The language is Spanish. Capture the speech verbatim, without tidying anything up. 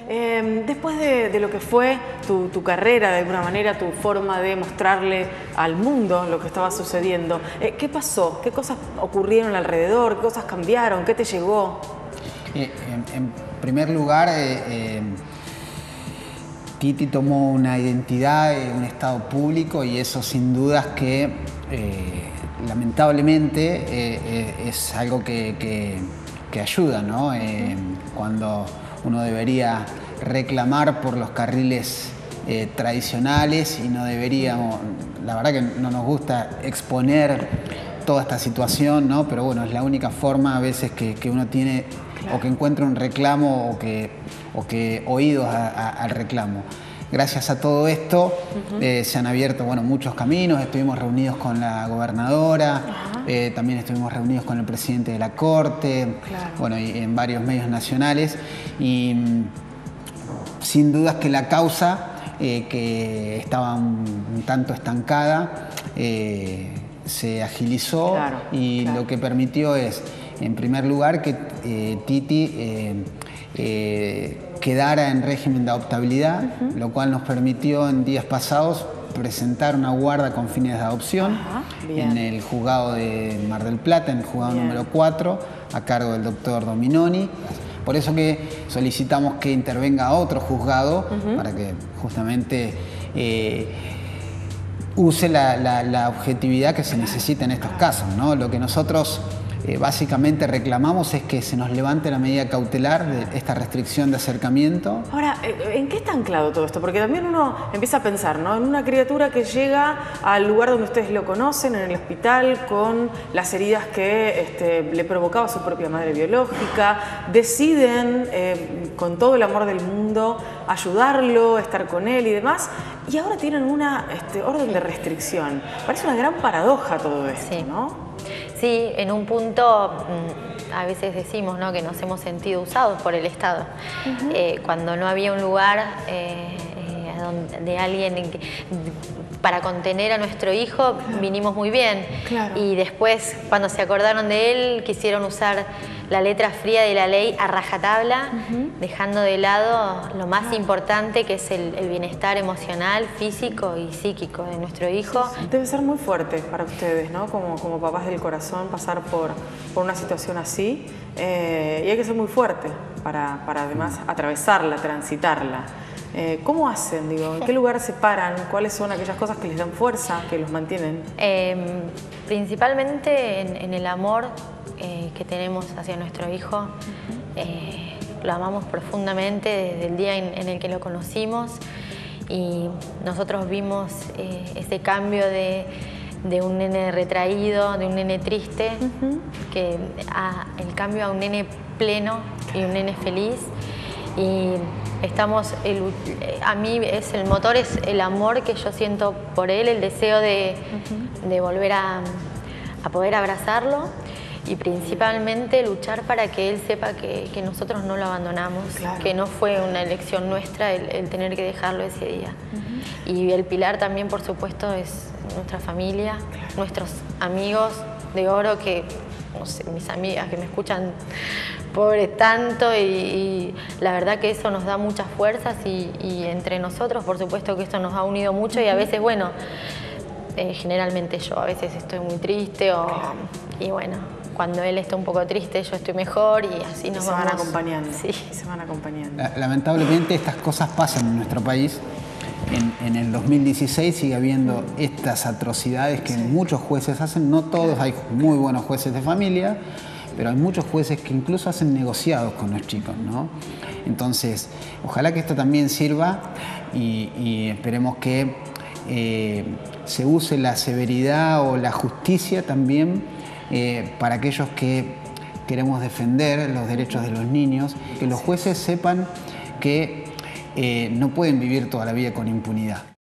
Eh, después de, de lo que fue tu, tu carrera, de alguna manera, tu forma de mostrarle al mundo lo que estaba sucediendo, eh, ¿qué pasó? ¿Qué cosas ocurrieron alrededor? ¿Qué cosas cambiaron? ¿Qué te llegó? Eh, en, en primer lugar, eh, eh, Titi tomó una identidad, eh, un estado público, y eso sin dudas que eh, lamentablemente eh, eh, es algo que, que, que ayuda, ¿no? Eh, cuando uno debería reclamar por los carriles eh, tradicionales y no deberíamos, la verdad que no nos gusta exponer toda esta situación, ¿no? Pero bueno, es la única forma a veces que, que uno tiene, claro, o que encuentra un reclamo o que, o que oídos a, a, al reclamo. Gracias a todo esto uh-huh. eh, se han abierto, bueno, muchos caminos. Estuvimos reunidos con la gobernadora, uh-huh. eh, también estuvimos reunidos con el presidente de la Corte, claro, bueno, y en varios medios nacionales, y sin dudas que la causa eh, que estaba un, un tanto estancada eh, se agilizó, claro, y claro, lo que permitió es, en primer lugar, que eh, Titi eh, eh, quedara en régimen de adoptabilidad, uh-huh. lo cual nos permitió en días pasados presentar una guarda con fines de adopción uh-huh. en el juzgado de Mar del Plata, en el juzgado Bien. número cuatro, a cargo del doctor Dominoni. Por eso que solicitamos que intervenga otro juzgado uh-huh. para que justamente eh, use la, la, la objetividad que se necesita en estos casos, ¿no? Lo que nosotros eh, básicamente reclamamos es que se nos levante la medida cautelar de esta restricción de acercamiento. Ahora, ¿en qué está anclado todo esto? Porque también uno empieza a pensar, ¿no?, en una criatura que llega al lugar donde ustedes lo conocen, en el hospital, con las heridas que este, le provocaba su propia madre biológica, deciden eh, con todo el amor del mundo ayudarlo, estar con él y demás, y ahora tienen una este, orden de restricción. Parece una gran paradoja todo esto, sí, ¿no? Sí, en un punto a veces decimos, ¿no?, que nos hemos sentido usados por el Estado. Uh-huh. eh, cuando no había un lugar eh, eh, donde, de alguien que, para contener a nuestro hijo, claro, vinimos muy bien. Claro. Y después, cuando se acordaron de él, quisieron usar la letra fría de la ley a rajatabla, uh-huh, dejando de lado lo más claro. importante, que es el, el bienestar emocional, físico y psíquico de nuestro hijo. Debe ser muy fuerte para ustedes, ¿no?, como, como papás del corazón, pasar por, por una situación así. Eh, y hay que ser muy fuerte para, para además atravesarla, transitarla. Eh, ¿Cómo hacen? Digo, ¿en qué lugar se paran? ¿Cuáles son aquellas cosas que les dan fuerza, que los mantienen? Eh, principalmente en, en el amor eh, que tenemos hacia nuestro hijo. Uh-huh. eh, lo amamos profundamente desde el día en, en el que lo conocimos, y nosotros vimos eh, ese cambio de, de un nene retraído, de un nene triste, uh-huh, que a, el cambio a un nene pleno y un nene feliz. Y estamos, el, a mí es el motor, es el amor que yo siento por él, el deseo de, uh-huh, de volver a, a poder abrazarlo, y principalmente luchar para que él sepa que, que nosotros no lo abandonamos, claro, que no fue una elección nuestra el, el tener que dejarlo ese día. Uh-huh. Y el pilar también, por supuesto, es nuestra familia, claro, nuestros amigos de oro, que no sé, mis amigas que me escuchan, pobre tanto, y, y la verdad que eso nos da muchas fuerzas, y, y entre nosotros, por supuesto que esto nos ha unido mucho. Y a veces, bueno, eh, generalmente yo a veces estoy muy triste, o, y bueno, cuando él está un poco triste, yo estoy mejor, y así nos se vamos. van acompañando. Sí. Se van acompañando. Lamentablemente estas cosas pasan en nuestro país. En, en el dos mil dieciséis sigue habiendo estas atrocidades que sí. muchos jueces hacen. No todos, hay muy buenos jueces de familia, pero hay muchos jueces que incluso hacen negociados con los chicos, ¿no? Entonces, ojalá que esto también sirva, y, y esperemos que eh, se use la severidad o la justicia también eh, para aquellos que queremos defender los derechos de los niños, que los jueces sepan que Eh, no pueden vivir toda la vida con impunidad.